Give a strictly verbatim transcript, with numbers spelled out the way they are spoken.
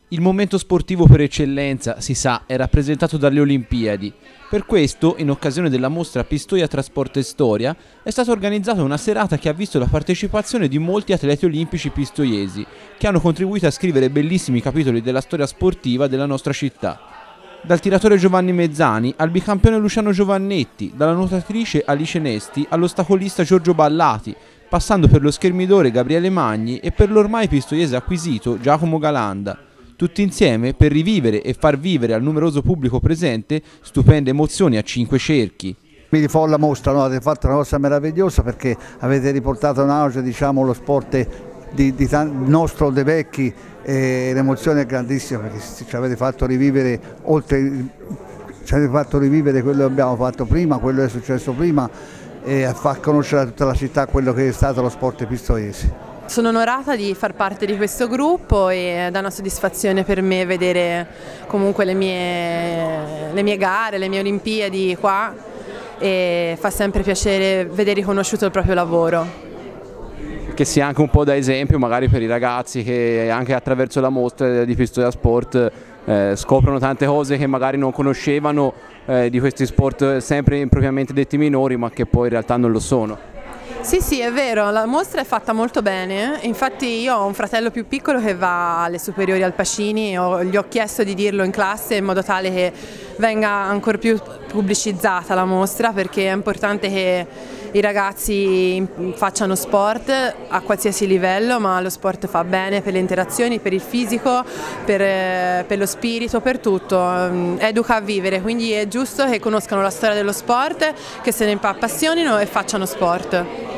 Il momento sportivo per eccellenza, si sa, è rappresentato dalle Olimpiadi. Per questo, in occasione della mostra Pistoia Trasporto e Storia, è stata organizzata una serata che ha visto la partecipazione di molti atleti olimpici pistoiesi, che hanno contribuito a scrivere bellissimi capitoli della storia sportiva della nostra città. Dal tiratore Giovanni Mezzani al bicampione Luciano Giovannetti, dalla nuotatrice Alice Nesti all'ostacolista Giorgio Ballati, passando per lo schermidore Gabriele Magni e per l'ormai pistoiese acquisito Giacomo Galanda. Tutti insieme per rivivere e far vivere al numeroso pubblico presente stupende emozioni a cinque cerchi. Mi fa la mostra, no? Avete fatto una cosa meravigliosa perché avete riportato in auge, diciamo, lo sport di, di nostro dei vecchi e l'emozione è grandissima perché ci avete fatto rivivere, oltre, ci avete fatto rivivere quello che abbiamo fatto prima, quello che è successo prima e a far conoscere a tutta la città quello che è stato lo sport pistoiese. Sono onorata di far parte di questo gruppo e è una soddisfazione per me vedere comunque le mie, le mie gare, le mie Olimpiadi qua e fa sempre piacere vedere riconosciuto il proprio lavoro. Che sia anche un po' da esempio magari per i ragazzi che anche attraverso la mostra di Pistoia Sport eh, scoprono tante cose che magari non conoscevano eh, di questi sport sempre impropriamente detti minori ma che poi in realtà non lo sono. Sì, sì, è vero, la mostra è fatta molto bene, infatti io ho un fratello più piccolo che va alle superiori al Pacini e gli ho chiesto di dirlo in classe in modo tale che venga ancora più pubblicizzata la mostra perché è importante che i ragazzi facciano sport a qualsiasi livello, ma lo sport fa bene per le interazioni, per il fisico, per, per lo spirito, per tutto, educa a vivere, quindi è giusto che conoscano la storia dello sport, che se ne appassionino e facciano sport.